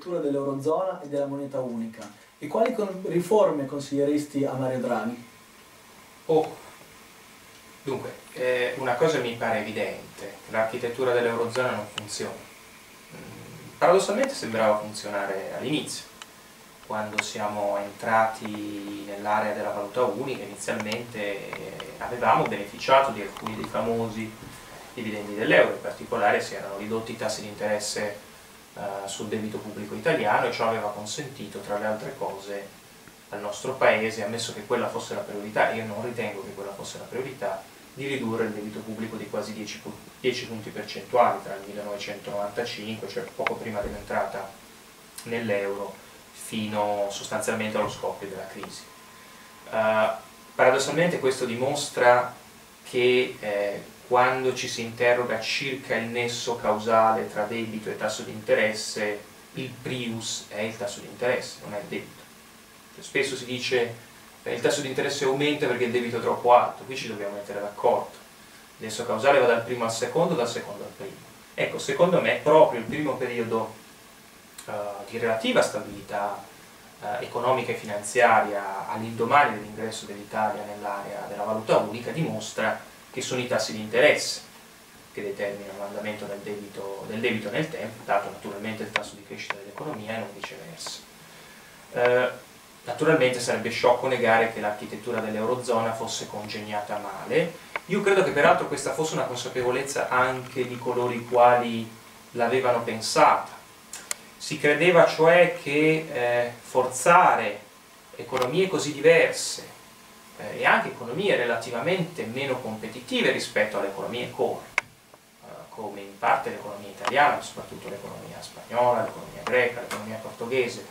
l'architettura dell'Eurozona e della moneta unica e quali riforme consiglieresti a Mario Draghi? Dunque, una cosa mi pare evidente, che l'architettura dell'Eurozona non funziona. Paradossalmente sembrava funzionare all'inizio, quando siamo entrati nell'area della valuta unica. Inizialmente avevamo beneficiato di alcuni dei famosi dividendi dell'euro, in particolare si erano ridotti i tassi di interesse sul debito pubblico italiano, e ciò aveva consentito, tra le altre cose, al nostro Paese, ammesso che quella fosse la priorità, e io non ritengo che quella fosse la priorità, di ridurre il debito pubblico di quasi 10 punti percentuali tra il 1995, cioè poco prima dell'entrata nell'euro, fino sostanzialmente allo scoppio della crisi. Paradossalmente questo dimostra che quando ci si interroga circa il nesso causale tra debito e tasso di interesse, il prius è il tasso di interesse, non è il debito. Cioè, spesso si dice il tasso di interesse aumenta perché il debito è troppo alto, qui ci dobbiamo mettere d'accordo. Il nesso causale va dal primo al secondo, dal secondo al primo. Ecco, secondo me proprio il primo periodo di relativa stabilità economica e finanziaria all'indomani dell'ingresso dell'Italia nell'area della valuta unica dimostra che sono i tassi di interesse che determinano l'andamento del debito nel tempo, dato naturalmente il tasso di crescita dell'economia e non viceversa. Naturalmente sarebbe sciocco negare che l'architettura dell'Eurozona fosse congegnata male. Io credo che peraltro questa fosse una consapevolezza anche di coloro i quali l'avevano pensata. Si credeva cioè che forzare economie così diverse e anche economie relativamente meno competitive rispetto alle economie core, come in parte l'economia italiana, ma soprattutto l'economia spagnola, l'economia greca, l'economia portoghese,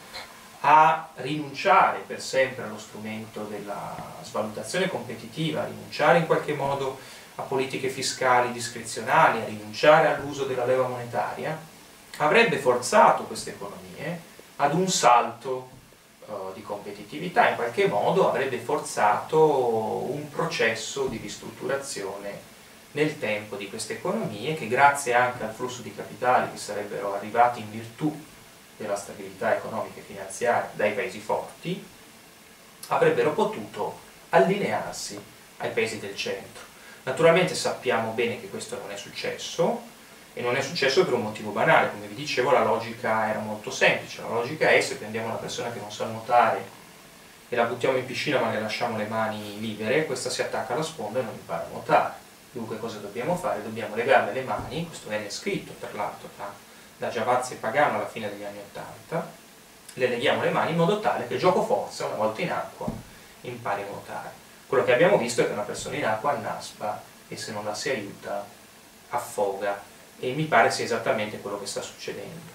a rinunciare per sempre allo strumento della svalutazione competitiva, a rinunciare in qualche modo a politiche fiscali discrezionali, a rinunciare all'uso della leva monetaria, avrebbe forzato queste economie ad un salto di competitività, in qualche modo avrebbe forzato un processo di ristrutturazione nel tempo di queste economie che, grazie anche al flusso di capitali che sarebbero arrivati in virtù della stabilità economica e finanziaria dai paesi forti, avrebbero potuto allinearsi ai paesi del centro. Naturalmente sappiamo bene che questo non è successo, e non è successo per un motivo banale. Come vi dicevo, la logica era molto semplice. La logica è: se prendiamo una persona che non sa nuotare e la buttiamo in piscina ma le lasciamo le mani libere, questa si attacca alla sponda e non impara a nuotare. Dunque cosa dobbiamo fare? Dobbiamo legarle le mani, questo venne scritto per l'altro da Giavazzi e Pagano alla fine degli anni '80, le leghiamo le mani in modo tale che gioco forza, una volta in acqua, impari a nuotare. Quello che abbiamo visto è che una persona in acqua annaspa e, se non la si aiuta, affoga. E mi pare sia esattamente quello che sta succedendo.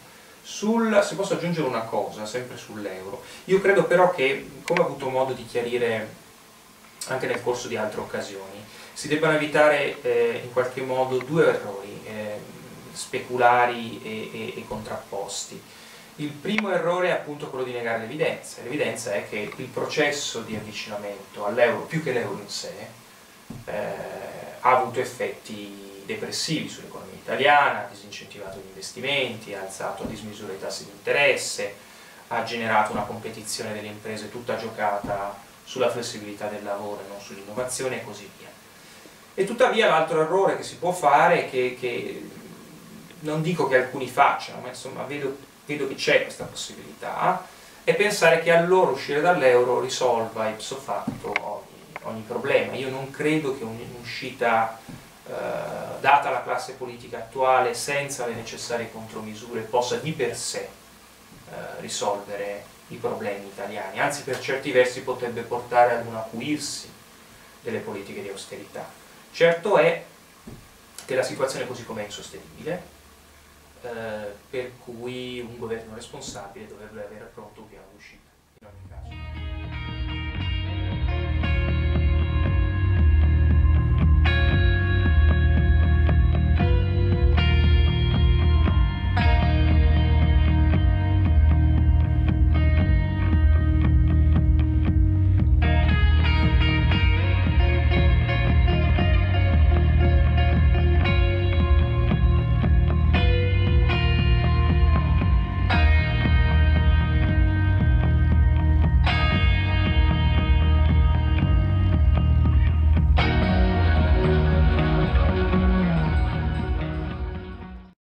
Se posso aggiungere una cosa, sempre sull'euro, io credo però che, come ho avuto modo di chiarire anche nel corso di altre occasioni, si debbano evitare in qualche modo due errori speculari e contrapposti. Il primo errore è appunto quello di negare l'evidenza. L'evidenza è che il processo di avvicinamento all'euro, più che l'euro in sé, ha avuto effetti depressivi sull'economia italiana, ha disincentivato gli investimenti, ha alzato a dismisura i tassi di interesse, ha generato una competizione delle imprese tutta giocata sulla flessibilità del lavoro e non sull'innovazione, e così via. E tuttavia l'altro errore che si può fare, che non dico che alcuni facciano, ma insomma vedo che c'è questa possibilità, è pensare che allora uscire dall'euro risolva ipso facto ogni problema. Io non credo che un'uscita data la classe politica attuale, senza le necessarie contromisure, possa di per sé risolvere i problemi italiani, anzi per certi versi potrebbe portare ad un acuirsi delle politiche di austerità. Certo è che la situazione così com'è è insostenibile, per cui un governo responsabile dovrebbe avere pronto un piano